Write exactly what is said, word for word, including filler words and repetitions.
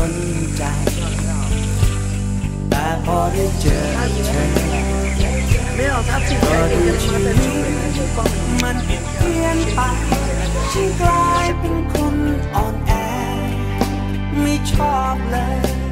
นใจแต่พอได้เจอเธอก็ดูชีวิตมันเปลี่ยนไปฉันกลายเป็นคนอ่อนแอไม่ชอบเลย